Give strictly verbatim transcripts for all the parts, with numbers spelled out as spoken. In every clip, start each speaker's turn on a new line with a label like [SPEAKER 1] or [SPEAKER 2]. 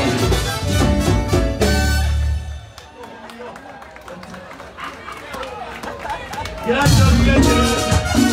[SPEAKER 1] Gracias, Miguel.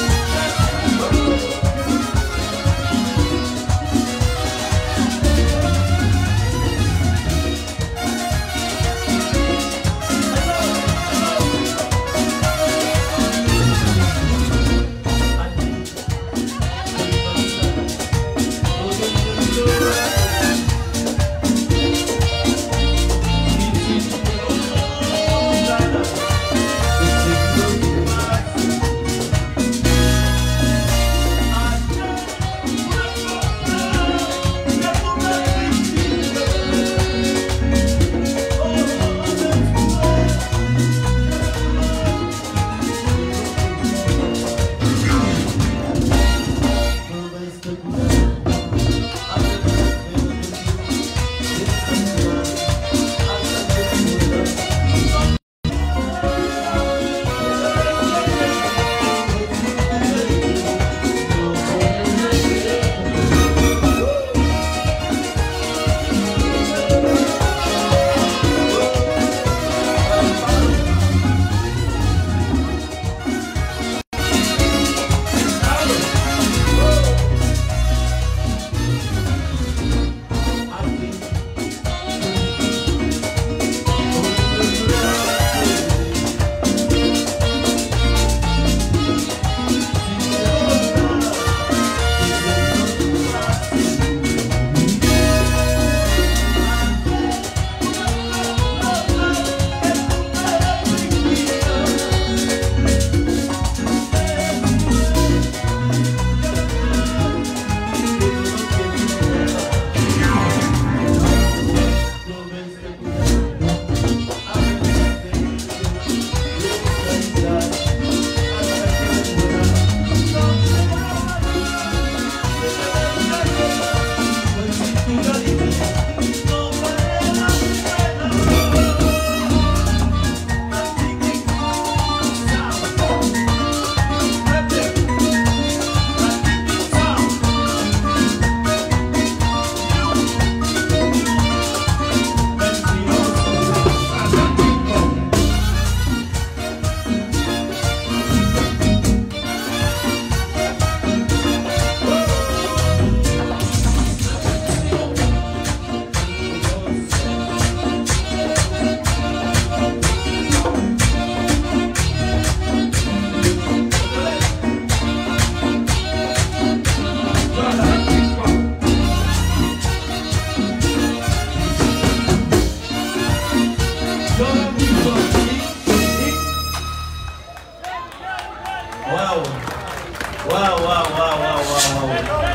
[SPEAKER 2] Wow. Wow, wow, wow, wow, wow,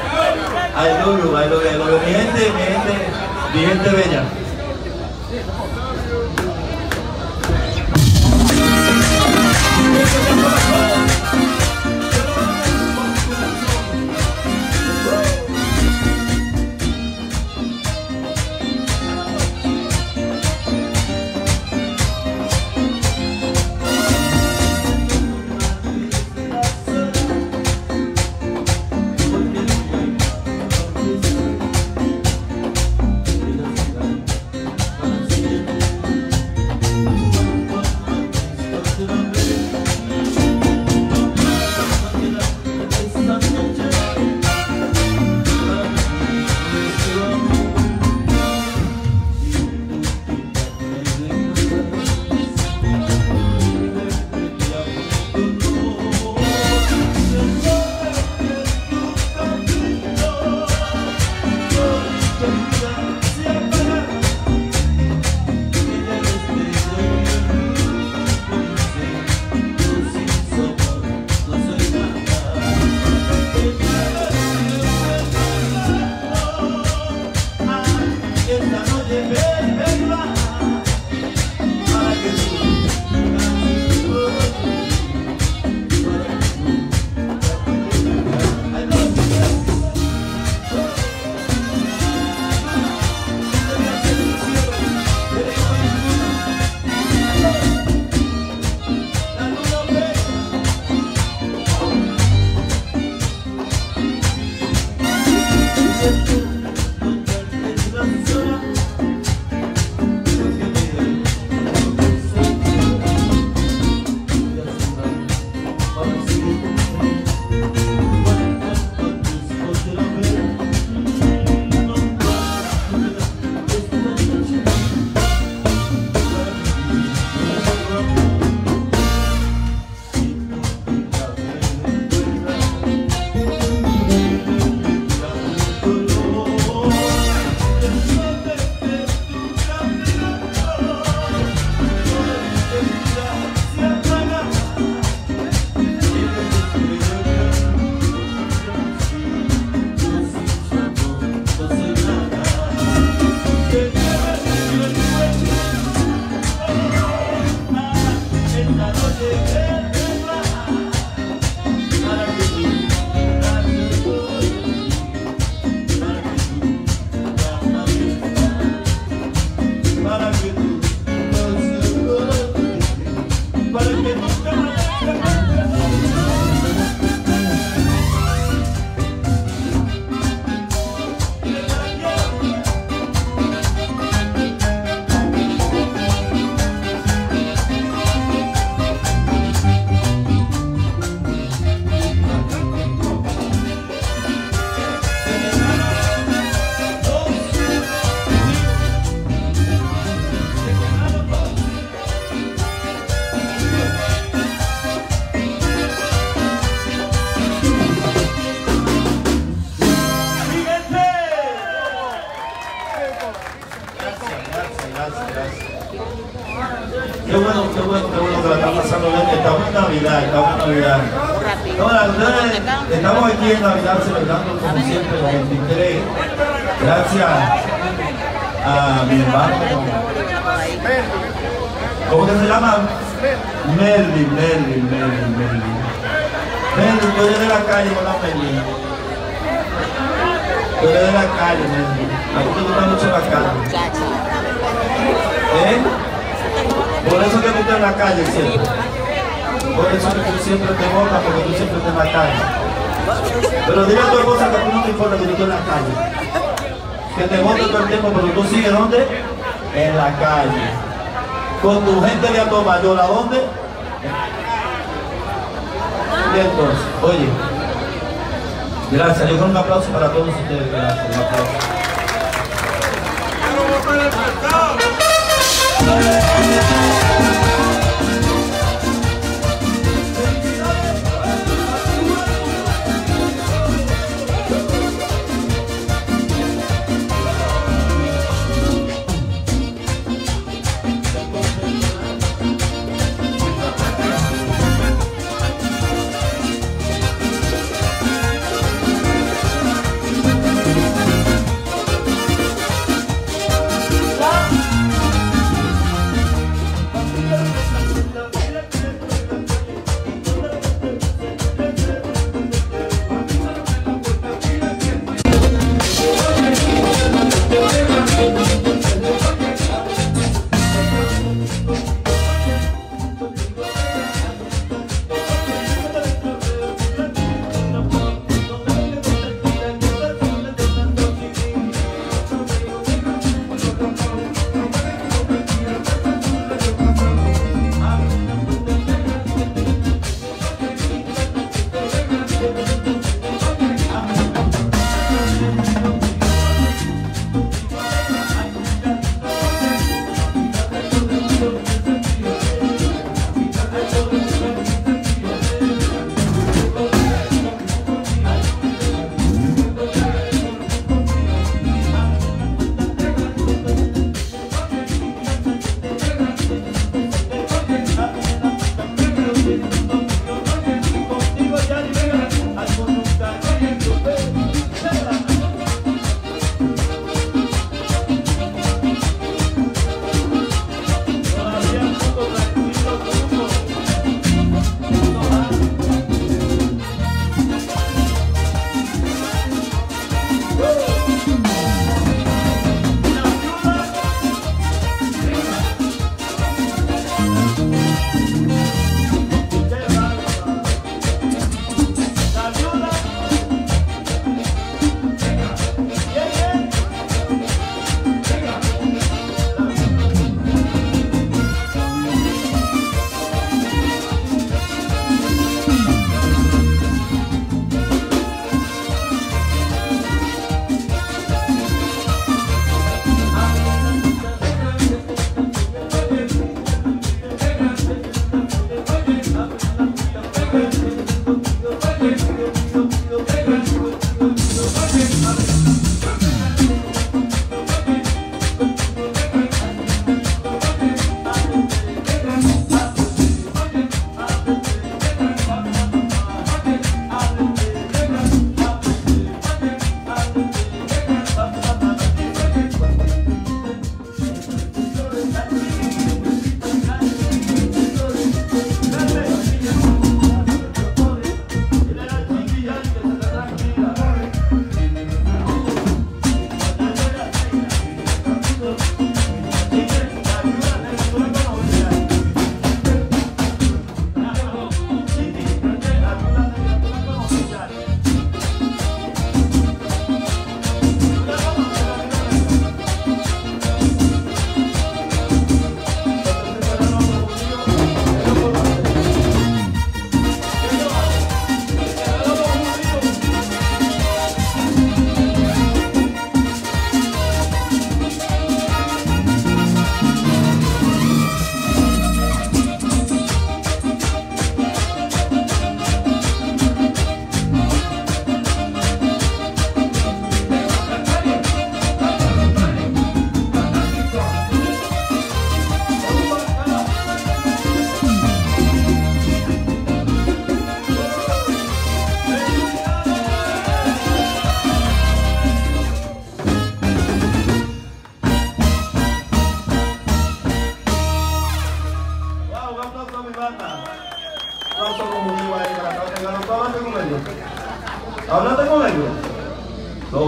[SPEAKER 2] wow. I love you, I love you, I love you. Mi gente, mi gente, mi gente bella. gracias, gracias. Qué bueno, qué bueno, qué bueno que la están pasando bien. Estamos en Navidad, estamos en Navidad. Ahora, ustedes, estamos aquí en Navidad celebrando como siempre los veintitrés. Gracias a mi hermano. ¿Cómo que se llama? Melvin, Melvin, Melvin, Melvin. Melvin, tú eres de la calle con la Melvin. Tú eres de la calle, Melvin. A ti te gusta mucho la calle. ¿Eh? Por eso que tú estás en la calle siempre. Por eso que tú siempre te botas, porque tú siempre estás en la calle. Pero dile a tu esposa que a ti no te importa que tú estés en la calle. Que te botes todo el tiempo, pero tú sigues ¿dónde? En la calle. Con tu gente de Alto Mayor, ¿a dónde? Y entonces, oye, gracias. Yo quiero un aplauso para todos ustedes. Gracias, un aplauso.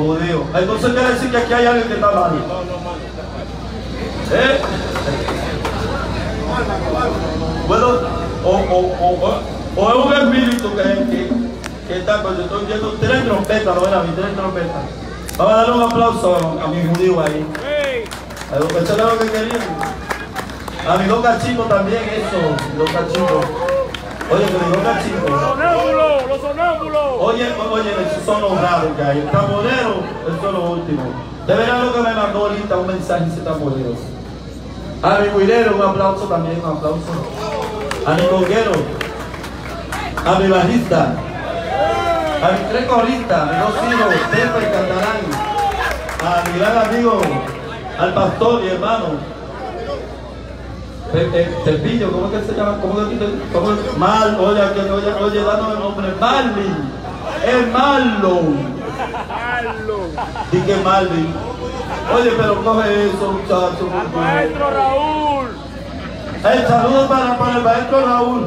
[SPEAKER 2] judíos. Entonces quiere decir que aquí hay alguien que está mal. ¿Eh? Bueno, o, o, o, o es un espíritu que, que, que está, cuando yo estoy viendo tres trompetas, ¿no era? Tres trompetas. Vamos a darle un aplauso a, a mi judío ahí. A los que lo que querían. A mi dos cachitos también, eso, los cachitos. Oye, que mi dos cachitos. Los sonámbulos, los sonámbulos. Oye, oye, esos son los raros que hay. El tamborero, eso es lo último. De verdad lo que me mandó ahorita un mensaje ese tamborero. A mi huirero, un aplauso también, un aplauso. A mi conguero. A mi bajista. A mis tres coristas, a mis dos hijos, Tepa y Catalán. A mi gran amigo, al pastor y hermano. Tepillo, ¿cómo es que se llama? ¿Cómo es que cómo es? Mal, oye, oye, oye, dándome el nombre. Marlin. Es Marlon. ¿Y qué Marlin? Oye, pero coge eso, muchacho. Al maestro Raúl. El saludo para, para el maestro Raúl.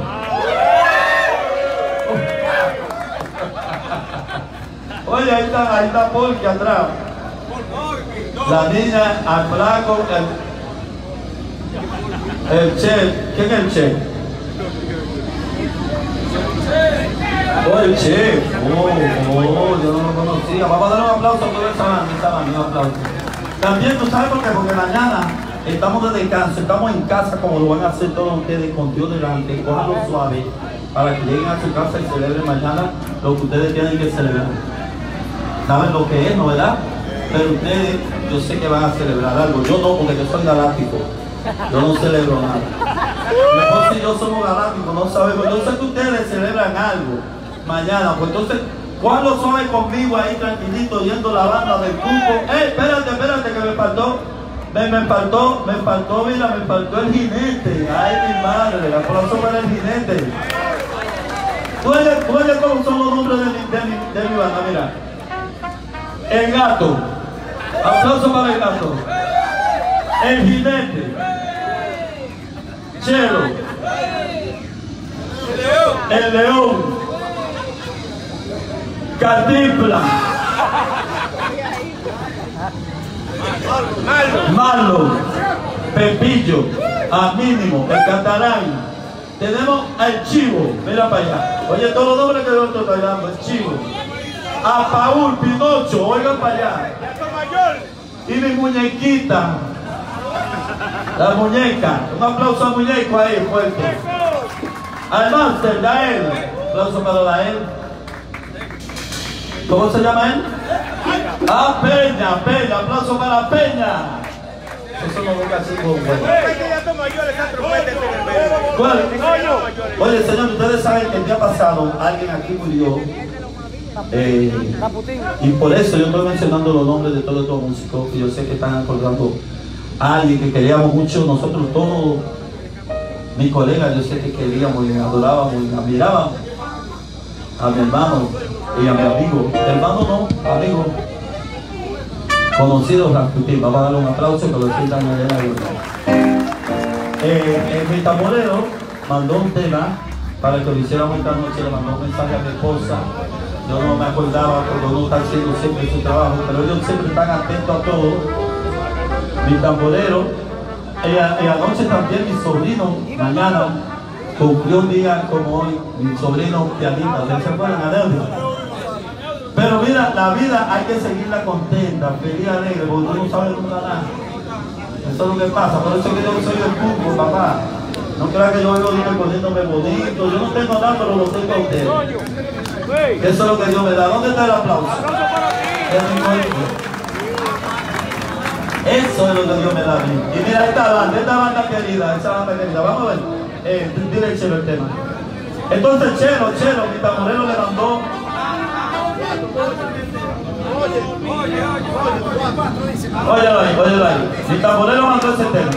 [SPEAKER 2] Oye, ahí está, ahí está Porky atrás. La niña, al flaco, el, el chef. ¿Quién es el chef? Oh, el chef. Oh, oh, yo no lo conocía. Vamos a dar un aplauso a toda esa banda, esa banda, un aplauso. También, ¿tú sabes por qué? Porque mañana estamos de descanso, estamos en casa como lo van a hacer todos ustedes con Dios delante, cójanlo suave para que lleguen a su casa y celebren mañana lo que ustedes tienen que celebrar. ¿Saben lo que es, no verdad? Pero ustedes, yo sé que van a celebrar algo. Yo no, porque yo soy galáctico. Yo no celebro nada. Mi esposa y yo somos galácticos, no sabemos. Yo sé que ustedes celebran algo mañana. Pues entonces, ¿cuándo suave conmigo ahí tranquilito oyendo la banda del grupo? ¡Eh, espérate, espérate, que me faltó! Me, me faltó, me faltó, mira, me faltó el jinete. ¡Ay, mi madre! Aplauso para el jinete. ¿Tú oyes, tú oyes cómo son los nombres de mi, de mi, de mi banda? Mira. El gato. Aplauso para el gato. El jinete. Chelo. El león. Cantinflas. Malo. Pepillo. A mínimo. El catalán. Tenemos al chivo. Mira para allá. Oye, todos los nombres que yo estoy bailando. El chivo. A Paul, Pinocho, oigan para allá. Y mi muñequita. La muñeca. Un aplauso al muñeco ahí, fuerte. Al máster, Dael. Aplauso para Dael. ¿Cómo se llama él? Ah, Peña, Peña. Aplauso para Peña. Eso no nunca así como bueno. Oye, señor, ustedes saben que el día pasado alguien aquí murió. Eh, y por eso yo estoy mencionando los nombres de todos estos músicos, que yo sé que están acordando a alguien que queríamos mucho, nosotros todos, mis colegas, yo sé que queríamos y adorábamos y admirábamos a mi hermano y a mi amigo, hermano no, amigo, conocido Rasputín. Vamos a darle un aplauso que lo sientan en la vida. Eh, mi tamborero mandó un tema para que lo hiciéramos esta noche, le mandó un mensaje a mi esposa. Yo no me acordaba porque no está haciendo siempre su trabajo, pero ellos siempre están atentos a todo. Mi tamborero, y anoche también mi sobrino, mañana, cumplió un día como hoy, mi sobrino pianista, ustedes se fueron a deuda. Pero mira, la vida hay que seguirla contenta, feliz, alegre, porque tú no sabes nunca nada. Eso es lo que pasa, por eso que yo soy del fútbol, papá. No creas que yo vengo poniéndome bonito, yo no tengo nada, pero lo tengo a ustedes. Eso es lo que Dios me da. ¿Dónde está el aplauso? Eso es lo que Dios me da a mí. Y mira esta banda, esta banda querida, esa banda querida. Vamos a ver. Eh, dile el Chelo el tema. Entonces Chelo, Chelo, mi tamborero le mandó. Óyelo ahí, óyelo ahí. Mi tamborero mandó ese tema.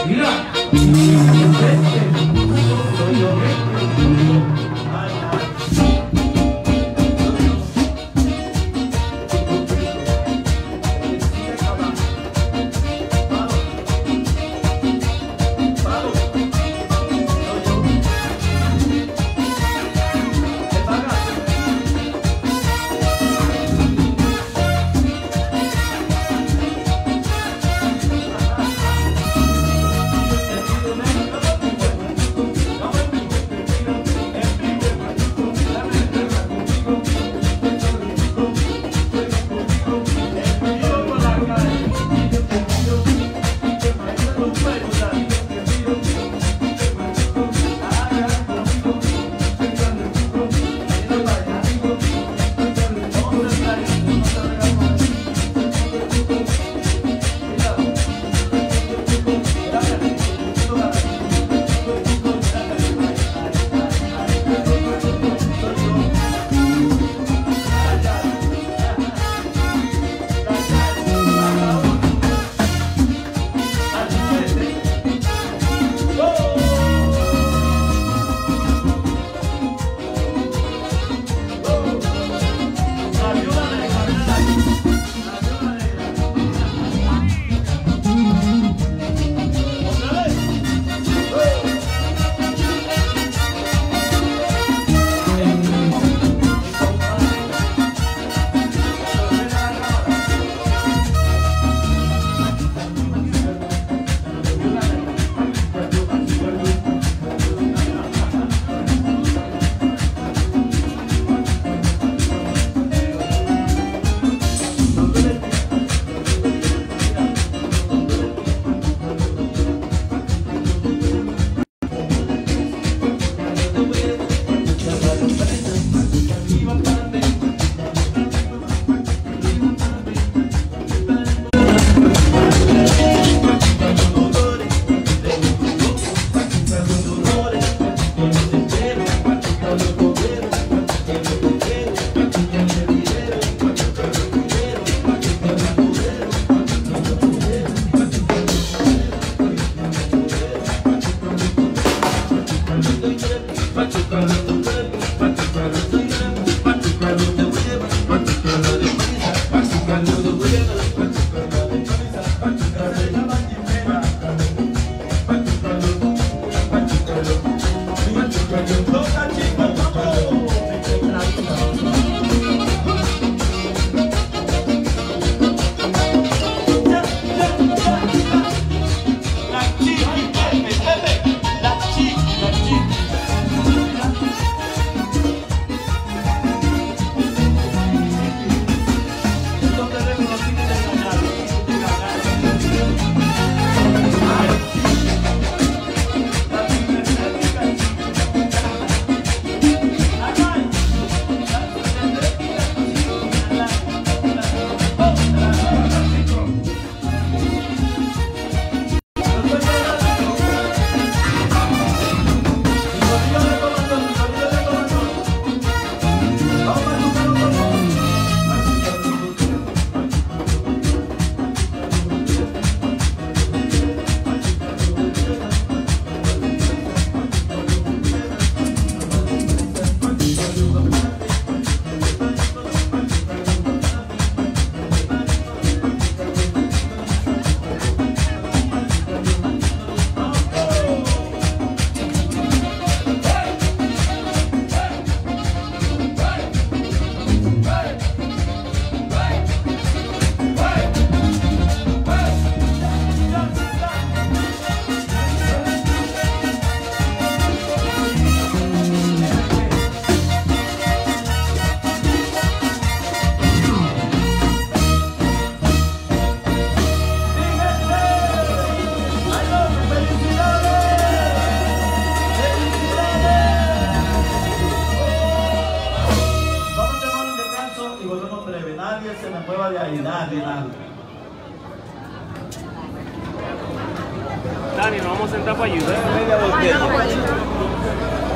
[SPEAKER 2] Mira. Soy yo. Ay, ay.
[SPEAKER 1] de ahí, nadie, nadie.
[SPEAKER 3] Dani, nos vamos a sentar para ayudar.
[SPEAKER 1] Media botella.